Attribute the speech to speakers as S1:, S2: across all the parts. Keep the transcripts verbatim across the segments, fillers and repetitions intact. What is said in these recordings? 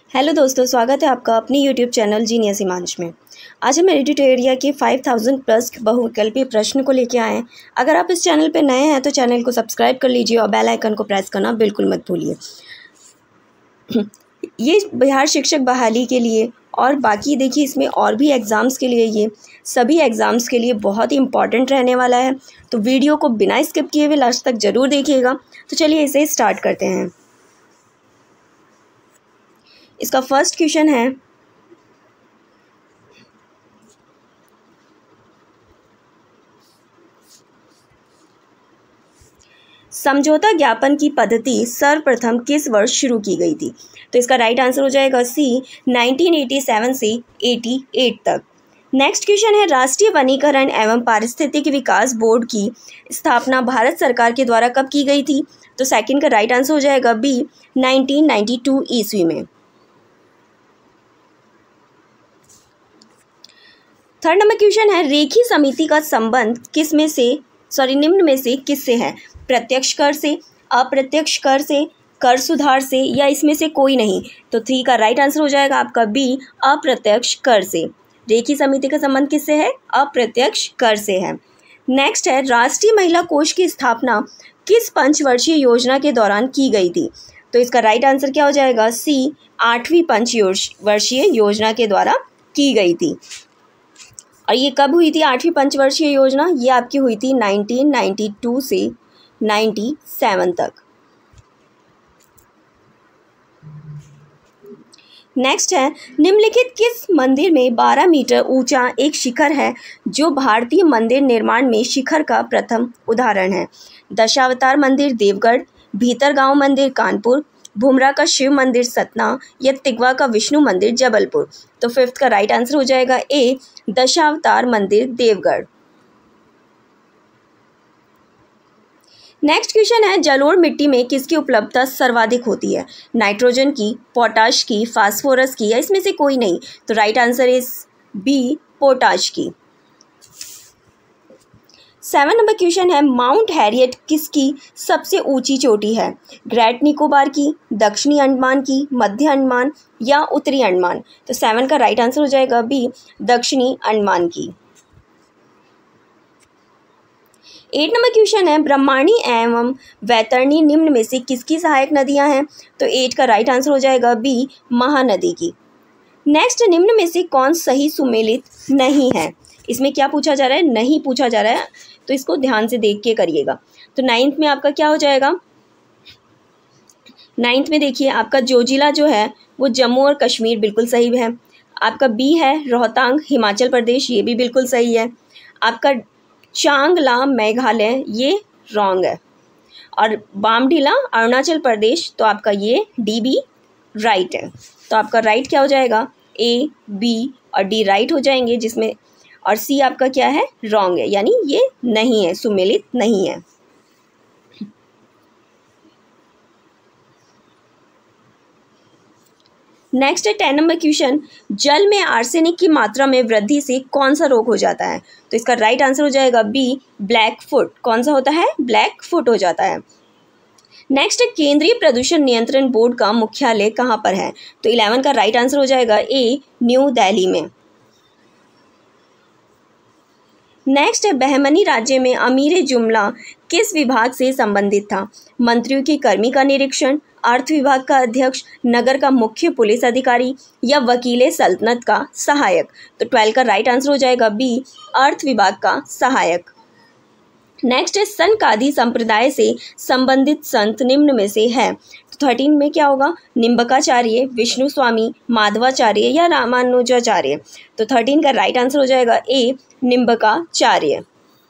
S1: Hello दोस्तों, स्वागत है आपका अपनी यूट्यूब चैनल जीनियस हिमांश में। आज हम एडिट एरिया के पाँच हज़ार प्लस बहुविकल्पी प्रश्न को लेकर आए हैं। अगर आप इस चैनल पर नए हैं तो चैनल को सब्सक्राइब कर लीजिए और बेल आइकन को प्रेस करना बिल्कुल मत भूलिए। ये बिहार शिक्षक बहाली के लिए और बाकी देखिए इसमें और भी एग्ज़ाम्स के लिए, ये सभी एग्ज़ाम्स के लिए बहुत ही इम्पॉर्टेंट रहने वाला है। तो वीडियो को बिना स्किप किए हुए लास्ट तक ज़रूर देखिएगा। तो चलिए इसे स्टार्ट करते हैं। इसका फर्स्ट क्वेश्चन है, समझौता ज्ञापन की पद्धति सर्वप्रथम किस वर्ष शुरू की गई थी? तो इसका राइट आंसर हो जाएगा सी नाइनटीन एटी सेवन से अट्ठासी तक। नेक्स्ट क्वेश्चन है, राष्ट्रीय वनीकरण एवं पारिस्थितिक विकास बोर्ड की स्थापना भारत सरकार के द्वारा कब की गई थी? तो सेकंड का राइट आंसर हो जाएगा बी नाइनटीन नाइंटी टू ईस्वी में। थर्ड नंबर क्वेश्चन है, रेखी समिति का संबंध किस में से सॉरी निम्न में से किससे है? प्रत्यक्ष कर से, अप्रत्यक्ष कर से, कर सुधार से या इसमें से कोई नहीं? तो थ्री का राइट आंसर हो जाएगा आपका बी अप्रत्यक्ष कर से। रेखी समिति का संबंध किससे है? अप्रत्यक्ष कर से है। नेक्स्ट है, राष्ट्रीय महिला कोष की स्थापना किस पंचवर्षीय योजना के दौरान की गई थी? तो इसका राइट आंसर क्या हो जाएगा? सी आठवीं पंचवर्षीय योजना के द्वारा की गई थी। और ये कब हुई थी आठवीं पंचवर्षीय योजना? ये आपकी हुई थी नाइनटीन नाइंटी टू से सत्तानवे तक। नेक्स्ट है, निम्नलिखित किस मंदिर में बारह मीटर ऊंचा एक शिखर है जो भारतीय मंदिर निर्माण में शिखर का प्रथम उदाहरण है? दशावतार मंदिर देवगढ़, भीतरगांव मंदिर कानपुर, भुमरा का शिव मंदिर सतना या तिगवा का विष्णु मंदिर जबलपुर? तो फिफ्थ का राइट आंसर हो जाएगा ए दशावतार मंदिर देवगढ़। नेक्स्ट क्वेश्चन है, जलोढ़ मिट्टी में किसकी उपलब्धता सर्वाधिक होती है? नाइट्रोजन की, पोटाश की, फास्फोरस की या इसमें से कोई नहीं? तो right answer is B potash की। सेवन नंबर क्वेश्चन है, माउंट हैरियट किसकी सबसे ऊंची चोटी है? ग्रेट निकोबार की, दक्षिणी अंडमान की, मध्य अंडमान या उत्तरी अंडमान? तो सेवन का राइट आंसर हो जाएगा बी दक्षिणी अंडमान की। एट नंबर क्वेश्चन है, ब्रह्माणी एवं वैतरणी निम्न में से किसकी सहायक नदियां हैं? तो एट का राइट आंसर हो जाएगा बी महानदी की। नेक्स्ट, निम्न में से कौन सही सुमेलित नहीं है? इसमें क्या पूछा जा रहा है? नहीं पूछा जा रहा है, तो इसको ध्यान से देख के करिएगा। तो नाइन्थ में आपका क्या हो जाएगा? नाइन्थ में देखिए आपका जोजिला जो है वो जम्मू और कश्मीर बिल्कुल सही है। आपका बी है रोहतांग हिमाचल प्रदेश, ये भी बिल्कुल सही है। आपका चांगला मेघालय ये रॉन्ग है। और बामडीला अरुणाचल प्रदेश, तो आपका ये डी बी राइट है। तो आपका राइट क्या हो जाएगा? ए बी और डी राइट हो जाएंगे, जिसमें और सी आपका क्या है? रॉन्ग है, यानी ये नहीं है, सुमेलित नहीं है। नेक्स्ट है टेन नंबर क्वेश्चन, जल में आर्सेनिक की मात्रा में वृद्धि से कौन सा रोग हो जाता है? तो इसका राइट आंसर हो जाएगा बी ब्लैक फुट। कौन सा होता है? ब्लैक फुट हो जाता है। नेक्स्ट है, केंद्रीय प्रदूषण नियंत्रण बोर्ड का मुख्यालय कहाँ पर है? तो इलेवन का राइट आंसर हो जाएगा ए न्यू दिल्ली में। नेक्स्ट है, बहमनी राज्य में अमीर जुमला किस विभाग से संबंधित था? मंत्रियों की कर्मी का निरीक्षण, अर्थ विभाग का अध्यक्ष, नगर का मुख्य पुलिस अधिकारी या वकीले सल्तनत का सहायक? तो ट्वेल्व का राइट आंसर हो जाएगा बी अर्थ विभाग का सहायक। नेक्स्ट है, सनकादि संप्रदाय से संबंधित संत निम्न में से है? तो थर्टीन में क्या होगा? निम्बकाचार्य, विष्णु स्वामी, माधवाचार्य या रामानुजाचार्य? तो थर्टीन का राइट आंसर हो जाएगा ए निम्बकाचार्य।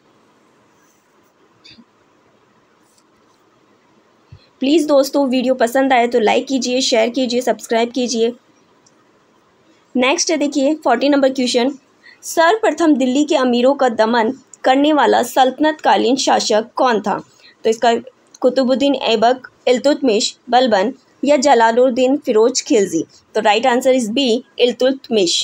S1: प्लीज़ दोस्तों वीडियो पसंद आए तो लाइक कीजिए, शेयर कीजिए, सब्सक्राइब कीजिए। नेक्स्ट है देखिए फोर्टी नंबर क्वेश्चन, सर्वप्रथम दिल्ली के अमीरों का दमन करने वाला सल्तनतकालीन शासक कौन था? तो इसका कुतुबुद्दीन ऐबक, इल्तुतमिश, बलबन या जलालुद्दीन फिरोज खिलजी? तो right answer is B Iltutmish.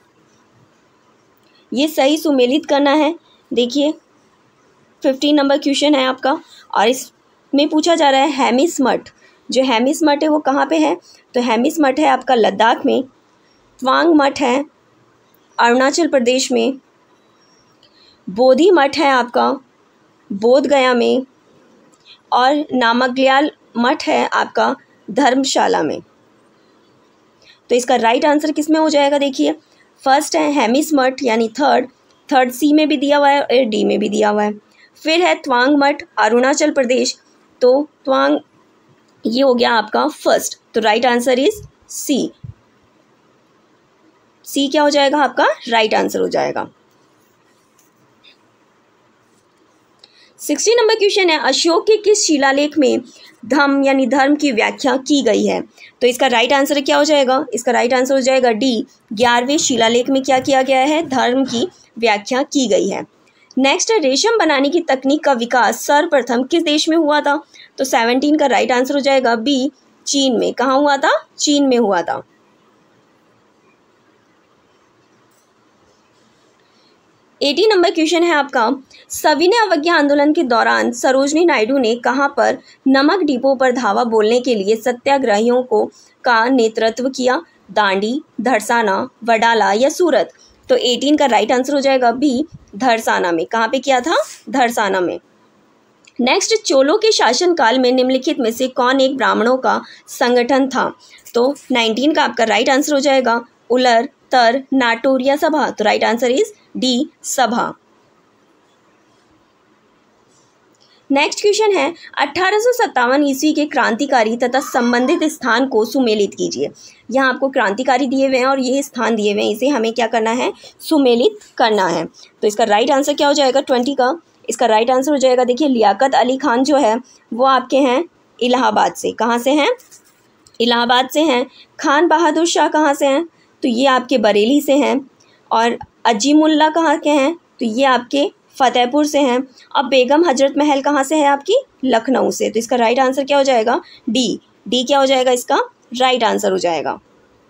S1: ये सही सुमेलित करना है। देखिए फिफ्टीन नंबर क्वेश्चन है आपका और इसमें पूछा जा रहा है हेमिस मठ जो हेमिस मठ है वो कहाँ पे है? तो हेमिस मठ है आपका लद्दाख में, तवांग मठ है अरुणाचल प्रदेश में, बोधि मठ है आपका बोध गया में, और नामग्याल मठ है आपका धर्मशाला में। तो इसका राइट आंसर किस में हो जाएगा, देखिए फर्स्ट है हेमिस मठ यानी थर्ड, थर्ड सी में भी दिया हुआ है और डी में भी दिया हुआ है। फिर है तवांग मठ अरुणाचल प्रदेश, तो तवांग ये हो गया आपका फर्स्ट, तो right answer is C. C क्या हो जाएगा आपका राइट आंसर हो जाएगा। सिक्सटी नंबर क्वेश्चन है अशोक के किस शिलालेख में धम्म यानी धर्म की व्याख्या की गई है। तो इसका राइट आंसर क्या हो जाएगा, इसका राइट आंसर हो जाएगा डी, ग्यारहवें शिलालेख में क्या किया गया है, धर्म की व्याख्या की गई है। नेक्स्ट है रेशम बनाने की तकनीक का विकास सर्वप्रथम किस देश में हुआ था। तो सेवनटीन का राइट आंसर हो जाएगा बी, चीन में। कहाँ हुआ था, चीन में हुआ था। एटी नंबर क्वेश्चन है आपका सविनय अवज्ञा आंदोलन के दौरान सरोजनी नायडू ने कहां पर नमक डिपो पर धावा बोलने के लिए सत्याग्रहियों को का नेतृत्व किया, दांडी, धड़साना, वडाला या सूरत। तो एटीन का राइट आंसर हो जाएगा बी, धड़साना में। कहाँ पे किया था, धड़साना में। नेक्स्ट चोलों के शासनकाल में निम्नलिखित में से कौन एक ब्राह्मणों का संगठन था। तो नाइनटीन का आपका राइट आंसर हो जाएगा उलर, तर, नाटोर या सभा। तो राइट आंसर इज डी, सभा। नेक्स्ट क्वेश्चन है अठारह सौ सत्तावन ईस्वी के क्रांतिकारी तथा संबंधित स्थान को सुमेलित कीजिए। यहाँ आपको क्रांतिकारी दिए हुए हैं और ये स्थान दिए हुए हैं, इसे हमें क्या करना है, सुमेलित करना है। तो इसका राइट आंसर क्या हो जाएगा, ट्वेंटी का इसका राइट आंसर हो जाएगा। देखिए लियाकत अली खान जो है वो आपके हैं इलाहाबाद से। कहाँ से हैं, इलाहाबाद से हैं। खान बहादुर शाह कहाँ से हैं, तो ये आपके बरेली से हैं। और अजीमुल्ला कहाँ के हैं, तो ये आपके फतेहपुर से हैं। अब बेगम हजरत महल कहाँ से है, आपकी लखनऊ से। तो इसका राइट आंसर क्या हो जाएगा, डी, डी क्या हो जाएगा, इसका राइट आंसर हो जाएगा।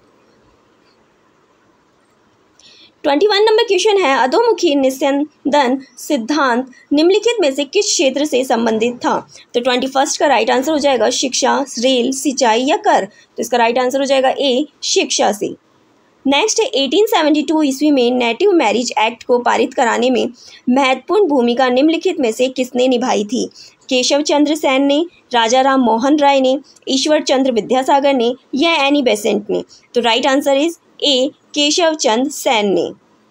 S1: ट्वेंटी वन नंबर क्वेश्चन है अधोमुखी निस्यंदन सिद्धांत निम्नलिखित में से किस क्षेत्र से संबंधित था। तो ट्वेंटी फर्स्ट का राइट आंसर हो जाएगा शिक्षा, रेल, सिंचाई या कर। तो इसका राइट आंसर हो जाएगा ए, शिक्षा से। नेक्स्ट है एटीन सेवेंटी टू ईस्वी में नेटिव मैरिज एक्ट को पारित कराने में महत्वपूर्ण भूमिका निम्नलिखित में से किसने निभाई थी। केशव चंद्र सेन ने, राजा राम मोहन राय ने, ईश्वर चंद्र विद्यासागर ने या एनी बेसेंट ने। तो right answer is A, Keshav Chandra Sen ने।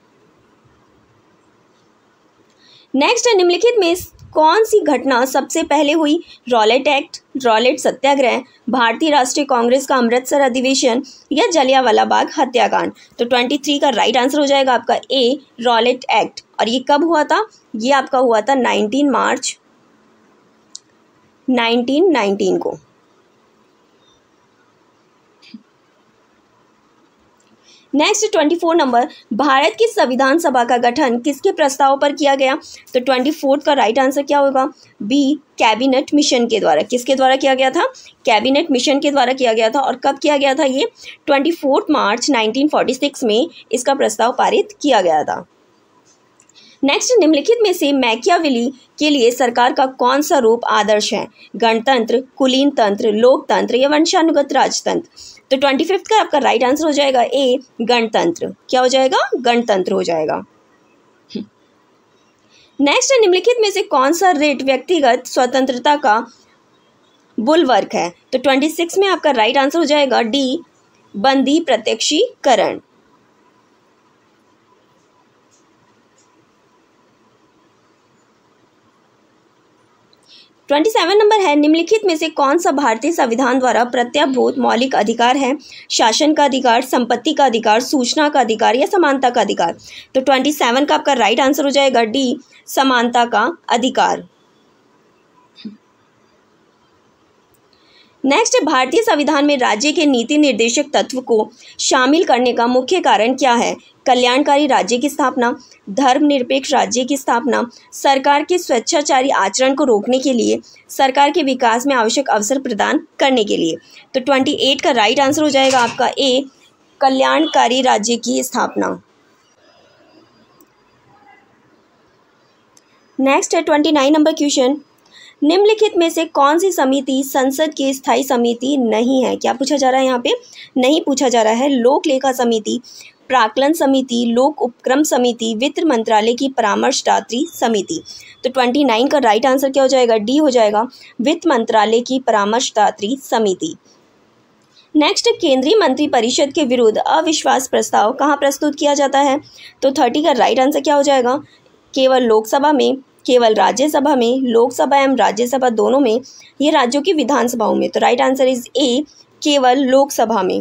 S1: नेक्स्ट है निम्नलिखित में कौन सी घटना सबसे पहले हुई, रॉलेट एक्ट, रॉलेट सत्याग्रह, भारतीय राष्ट्रीय कांग्रेस का अमृतसर अधिवेशन या जलियांवाला बाग हत्याकांड। तो ट्वेंटी थ्री का राइट आंसर हो जाएगा आपका ए, रॉलेट एक्ट। और ये कब हुआ था, ये आपका हुआ था नाइनटीन मार्च नाइनटीन नाइनटीन को। Next twenty four number Bharat की संविधान सभा का गठन किसके प्रस्ताव पर किया गया। तो ट्वेंटी फोर्थ का राइट आंसर क्या होगा, बी, कैबिनेट मिशन के द्वारा। किसके द्वारा किया गया था, कैबिनेट मिशन के द्वारा किया गया था। और कब किया गया था, ये twenty fourth March nineteen forty six में इसका प्रस्ताव पारित किया गया था। नेक्स्ट निम्नलिखित में से मैकियावेली के लिए सरकार का कौन सा रूप आदर्श है, गणतंत्र, कुलीन तंत्र, लोकतंत्र या वंशानुगत राजतंत्र। तो ट्वेंटी फिफ्थ का आपका राइट आंसर हो जाएगा ए, गणतंत्र। क्या हो जाएगा, गणतंत्र हो जाएगा। नेक्स्ट निम्नलिखित में से कौन सा रिट व्यक्तिगत स्वतंत्रता का बुलवर्क है। तो ट्वेंटी सिक्स में आपका राइट आंसर हो जाएगा डी, बंदी प्रत्यक्षीकरण। ट्वेंटी सेवन नंबर है निम्नलिखित में से कौन सा भारतीय संविधान द्वारा प्रत्याभूत मौलिक अधिकार है, शासन का अधिकार, संपत्ति का अधिकार, सूचना का अधिकार या समानता का अधिकार। तो ट्वेंटी सेवन का आपका राइट आंसर हो जाएगा डी, समानता का अधिकार। नेक्स्ट भारतीय संविधान में राज्य के नीति निर्देशक तत्व को शामिल करने का मुख्य कारण क्या है, कल्याणकारी राज्य की स्थापना, धर्मनिरपेक्ष राज्य की स्थापना, सरकार के स्वेच्छाचारी आचरण को रोकने के लिए, सरकार के विकास में आवश्यक अवसर प्रदान करने के लिए। तो अट्ठाईस का राइट आंसर हो जाएगा आपका ए, कल्याणकारी राज्य की स्थापना। नेक्स्ट है उनतीस नंबर क्वेश्चन, निम्नलिखित में से कौन सी समिति संसद की स्थायी समिति नहीं है? क्या पूछा जा रहा है यहाँ पे? नहीं पूछा जा रहा है। लोक लेखा समिति, प्राक्कलन समिति, लोक उपक्रम समिति, वित्त मंत्रालय की परामर्शदात्री समिति। तो ट्वेंटी नाइन का राइट आंसर क्या हो जाएगा? डी हो जाएगा, वित्त मंत्रालय की परामर्शदात्री समिति। नेक्स्ट, केंद्रीय मंत्रिपरिषद के विरुद्ध अविश्वास प्रस्ताव कहाँ प्रस्तुत किया जाता है? तो थर्टी का राइट आंसर क्या हो जाएगा? केवल लोकसभा में, केवल राज्यसभा में, लोकसभा एवं राज्यसभा दोनों में, ये राज्यों की विधानसभाओं में। तो राइट आंसर इज ए, केवल लोकसभा में।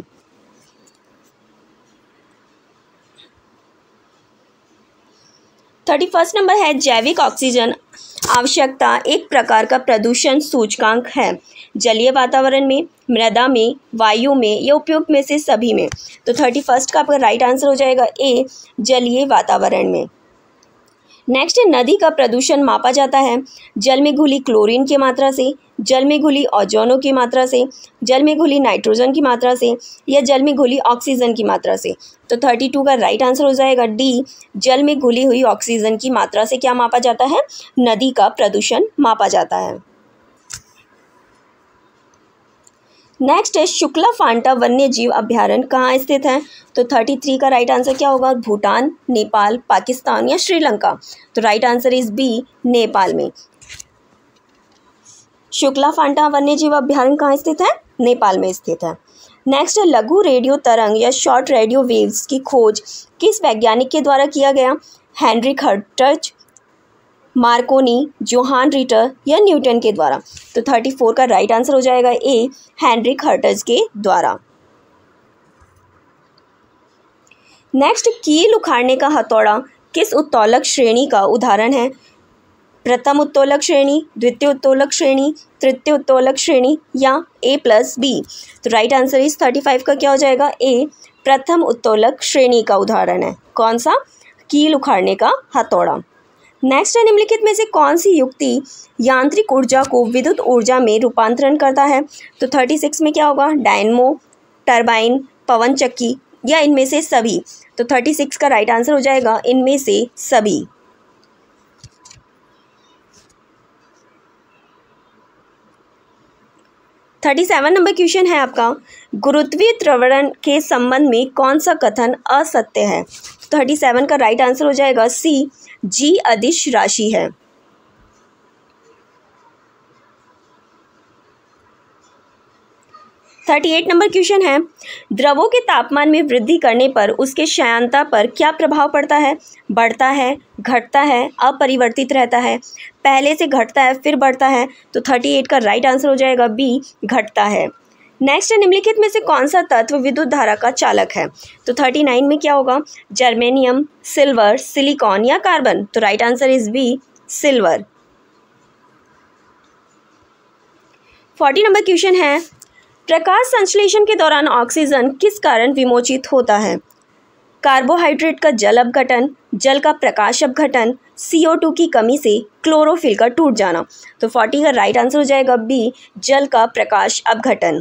S1: थर्टी फर्स्ट नंबर है, जैविक ऑक्सीजन आवश्यकता एक प्रकार का प्रदूषण सूचकांक है। जलीय वातावरण में, मृदा में, वायु में या उपयोग में से सभी में। तो थर्टी फर्स्ट का आपका राइट आंसर हो जाएगा ए, जलीय वातावरण में। नेक्स्ट, नदी का प्रदूषण मापा जाता है जल में घुली क्लोरीन की मात्रा से, जल में घुली ओजोनों की मात्रा से, जल में घुली नाइट्रोजन की मात्रा से या जल में घुली ऑक्सीजन की मात्रा से। तो थर्टी टू का राइट आंसर हो जाएगा डी, जल में घुली हुई ऑक्सीजन की मात्रा से क्या मापा जाता है? नदी का प्रदूषण मापा जाता है। नेक्स्ट है, शुक्ला फांटा वन्य जीव अभ्यारण्य कहाँ स्थित है? तो थर्टी थ्री का राइट आंसर क्या होगा? भूटान, नेपाल, पाकिस्तान या श्रीलंका। तो right answer is B, Nepal में। शुक्ला फांटा वन्य जीव अभ्यारण्य कहाँ स्थित है? नेपाल में स्थित है। नेक्स्ट है, लघु रेडियो तरंग या शॉर्ट रेडियो वेव्स की खोज किस वैज्ञानिक के द्वारा किया गया? Heinrich Hertz, Marconi, Johann Ritter या न्यूटन के द्वारा। तो थर्टी फोर का राइट आंसर हो जाएगा ए, हेनरिक हर्ट्ज के द्वारा। नेक्स्ट, कील उखाड़ने का हथौड़ा किस उत्तोलक श्रेणी का उदाहरण है? प्रथम उत्तोलक श्रेणी, द्वितीय उत्तोलक श्रेणी, तृतीय उत्तोलक श्रेणी या ए प्लस बी। तो राइट आंसर इस थर्टी फाइव का क्या हो जाएगा? ए, प्रथम उत्तोलक श्रेणी का उदाहरण है। कौन सा? कील उखाड़ने का हथौड़ा। नेक्स्ट है, निम्नलिखित में से कौन सी युक्ति यांत्रिक ऊर्जा को विद्युत ऊर्जा में रूपांतरण करता है? तो थर्टी सिक्स में क्या होगा? डायनमो, टरबाइन, पवन चक्की या इनमें से सभी। तो थर्टी सिक्स का राइट आंसर हो जाएगा इनमें से सभी। थर्टी सेवन नंबर क्वेश्चन है आपका, गुरुत्वीय त्वरण के संबंध में कौन सा कथन असत्य है? थर्टी सेवन का राइट आंसर हो जाएगा सी, जी अदिश राशि है। थर्टी एट नंबर क्वेश्चन है, द्रवों के तापमान में वृद्धि करने पर उसके श्यानता पर क्या प्रभाव पड़ता है? बढ़ता है, घटता है, अपरिवर्तित रहता है, पहले से घटता है फिर बढ़ता है। तो थर्टी एट का राइट आंसर हो जाएगा बी, घटता है। नेक्स्ट, निम्नलिखित में से कौन सा तत्व विद्युत धारा का चालक है? तो थर्टी नाइन में क्या होगा? जर्मेनियम, सिल्वर, सिलिकॉन या कार्बन। तो right answer is B, silver. Forty number question है, प्रकाश संश्लेषण के दौरान ऑक्सीजन किस कारण विमोचित होता है? कार्बोहाइड्रेट का जल अपघटन, जल का प्रकाश अपघटन, सी ओ टू की कमी से, क्लोरोफिल का टूट जाना। तो फोर्टी का राइट आंसर हो जाएगा बी, जल का प्रकाश अपघटन।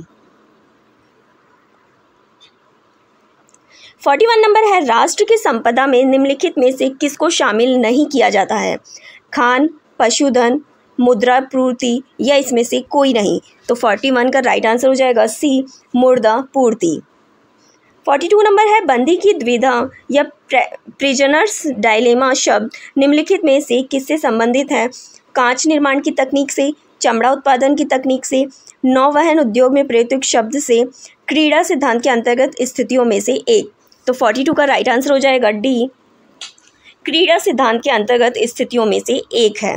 S1: फोर्टी वन नंबर है, राष्ट्र की संपदा में निम्नलिखित में से किसको शामिल नहीं किया जाता है? खान, पशुधन, मुद्रा पूर्ति या इसमें से कोई नहीं। तो फोर्टी वन का राइट आंसर हो जाएगा सी, मुद्रा पूर्ति। फोर्टी टू नंबर है, बंदी की द्विधा या प्रिजनर्स डायलेमा शब्द निम्नलिखित में से किससे संबंधित है? कांच निर्माण की तकनीक से, चमड़ा उत्पादन की तकनीक से, नौवहन उद्योग में प्रयुक्त शब्द से, क्रीड़ा सिद्धांत के अंतर्गत स्थितियों में से एक। तो फोर्टी टू का राइट आंसर हो जाएगा डी, क्रीड़ा सिद्धांत के अंतर्गत स्थितियों में से एक है।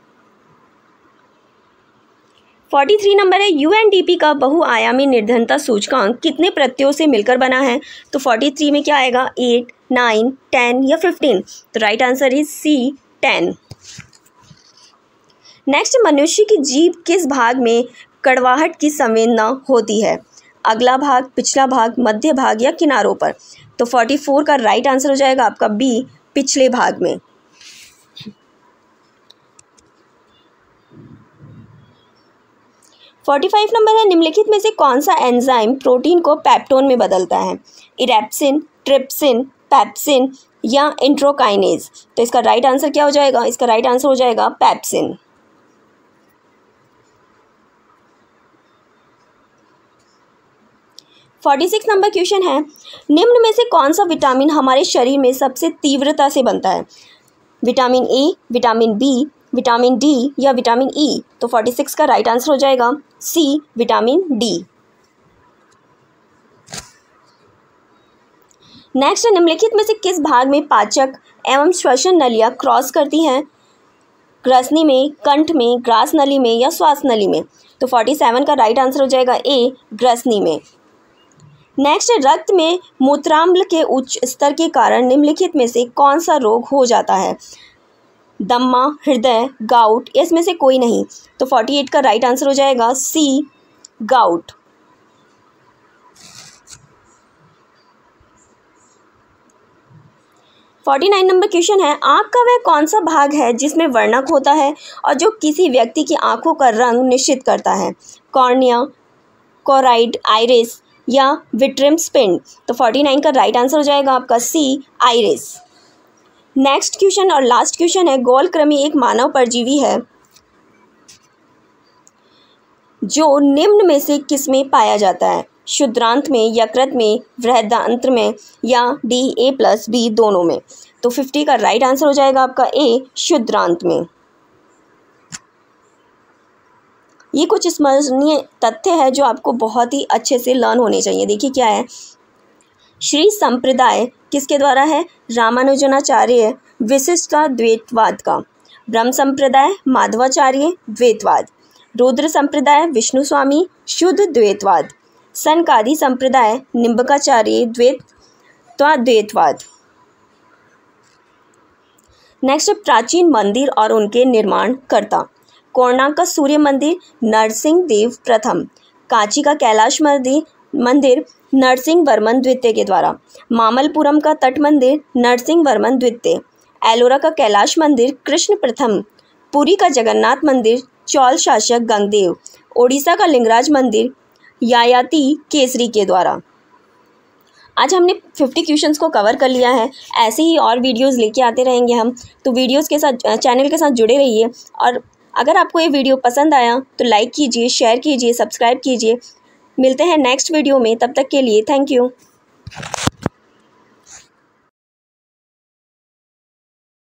S1: फोर्टी थ्री नंबर है, यू एन डी पी का बहुआयामी निर्धनता सूचकांक कितने प्रत्ययों से मिलकर बना है? तो फोर्टी थ्री में क्या आएगा? एट, नाइन, टेन या फिफ्टीन। तो right answer is C, ten. Next, मनुष्य की जीभ किस भाग में कड़वाहट की संवेदना होती है? अगला भाग, पिछला भाग, मध्य भाग या किनारों पर। तो फोर्टी फोर का राइट आंसर हो जाएगा आपका बी, पिछले भाग में। फोर्टी फाइव नंबर है, निम्नलिखित में से कौन सा एंजाइम प्रोटीन को पेप्टोन में बदलता है? इरेप्सिन, ट्रिप्सिन, पेप्सिन या इंट्रोकाइनेज। तो इसका राइट आंसर क्या हो जाएगा? इसका राइट आंसर हो जाएगा pepsin. Forty six number question है, निम्न में से कौन सा विटामिन हमारे शरीर में सबसे तीव्रता से बनता है? Vitamin A, vitamin B, vitamin D या विटामिन ई? तो फोर्टी सिक्स का राइट आंसर हो जाएगा सी, विटामिन डी। नेक्स्ट है, निम्नलिखित में से किस भाग में पाचक एवं श्वसन नलियाँ क्रॉस करती हैं? ग्रसनी में, कंठ में, ग्रास नली में या श्वास नली में? तो फोर्टी सेवन का राइट आंसर हो जाएगा ए, ग्रसनी में। नेक्स्ट है, रक्त में मूत्राम्ल के उच्च स्तर के कारण निम्नलिखित में से कौन सा रोग हो जाता है? दम्मा, हृदय, गाउट, इसमें से कोई नहीं। तो फोर्टी एट का राइट आंसर हो जाएगा C, gout. Forty nine number question है, आँख का वह कौन सा भाग है जिसमें वर्णक होता है और जो किसी व्यक्ति की आँखों का रंग निश्चित करता है? कॉर्निया, कोराइड, आइरिस या विट्रिम स्पिंड? तो फोर्टी नाइन का राइट आंसर हो जाएगा आपका सी, आइरिस। नेक्स्ट क्वेश्चन और लास्ट क्वेश्चन है, गोलकृमि एक मानव परजीवी है जो निम्न में से किसमें पाया जाता है? शुद्रांत में, यकृत में, बृहदांत्र में या डी, ए प्लस बी दोनों में? तो फिफ्टी का राइट आंसर हो जाएगा आपका ए, शुद्रांत में। ये कुछ स्मरणीय तथ्य है जो आपको बहुत ही अच्छे से लर्न होने चाहिए। देखिए क्या है, श्री संप्रदाय किसके द्वारा है? रामानुजनाचार्य, विशिष्टा द्वैतवाद का। ब्रह्म संप्रदाय माधवाचार्य, द्वैतवाद। रुद्र संप्रदाय विष्णु स्वामी, शुद्ध द्वैतवाद। सनकादि संप्रदाय निम्बकाचार्य, द्वैतवाद। नेक्स्ट, प्राचीन मंदिर और उनके निर्माण कर्ता। कोणार्क का सूर्य मंदिर नरसिंह देव प्रथम। कांची का कैलाश मंदिर मंदिर नरसिंह वर्मन द्वितीय के द्वारा। मामल्लपुरम का तट मंदिर नरसिंह वर्मन द्वितीय। एलोरा का कैलाश मंदिर कृष्ण प्रथम। पुरी का जगन्नाथ मंदिर चौल शासक गंगदेव। ओडिशा का लिंगराज मंदिर यायाति केसरी के द्वारा। आज हमने फिफ्टी क्वेश्चंस को कवर कर लिया है। ऐसे ही और वीडियोस लेके आते रहेंगे हम, तो वीडियोस के साथ चैनल के साथ जुड़े रहिए। और अगर आपको ये वीडियो पसंद आया तो लाइक कीजिए, शेयर कीजिए, सब्सक्राइब कीजिए। मिलते हैं नेक्स्ट वीडियो में, तब तक के लिए थैंक यू।